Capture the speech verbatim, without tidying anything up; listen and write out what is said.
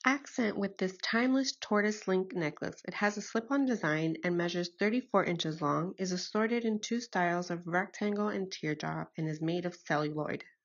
Accent with this timeless tortoise link necklace. It has a slip-on design and measures thirty-four inches long, is assorted in two styles of rectangle and teardrop, and is made of celluloid.